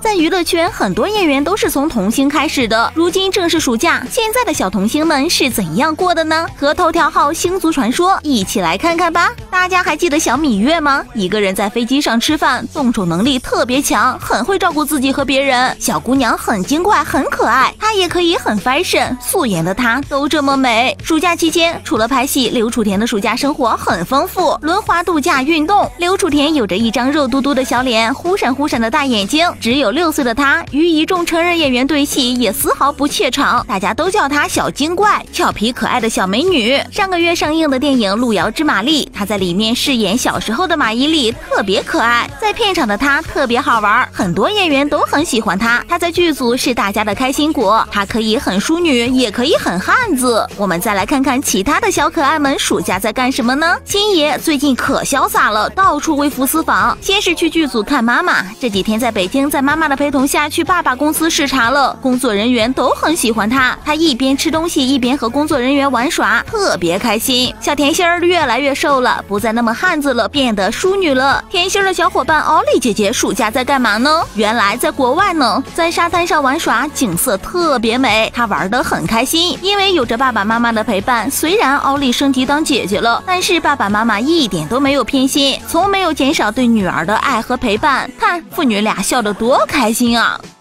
在娱乐圈，很多演员都是从童星开始的。如今正是暑假，现在的小童星们是怎样过的呢？和头条号星族传说一起来看看吧。大家还记得小芈月吗？一个人在飞机上吃饭，动手能力特别强，很会照顾自己和别人。小姑娘很精怪，很可爱，她也可以很 fashion， 素颜的她都这么美。暑假期间，除了拍戏，刘楚田的暑假生活很丰富，轮滑、度假、运动。刘楚田有着一张肉嘟嘟的小脸，忽闪忽闪的大眼睛。只有6岁的他，与一众成人演员对戏也丝毫不怯场，大家都叫她小精怪，俏皮可爱的小美女。上个月上映的电影《路遥知马力》，她在里面饰演小时候的马伊琍，特别可爱。在片场的她特别好玩，很多演员都很喜欢她。她在剧组是大家的开心果，她可以很淑女，也可以很汉子。我们再来看看其他的小可爱们暑假在干什么呢？星爷最近可潇洒了，到处微服私访。先是去剧组看妈妈，这几天在北京，在妈妈的陪同下去爸爸公司视察了。工作人员都很喜欢他，他一边吃东西一边和工作人员玩耍，特别开心。小甜心儿越来越瘦了，不再那么汉子了，变得淑女了。甜心儿的小伙伴奥利姐姐暑假在干嘛呢？原来在国外呢，在沙滩上玩耍，景色特别美，她玩得很开心，因为有着爸爸妈妈的陪伴。虽然奥利升级当姐姐了，但是爸爸妈妈一点都没有偏心，从没有减少对女儿的爱和陪伴。看父女俩笑得多开心啊！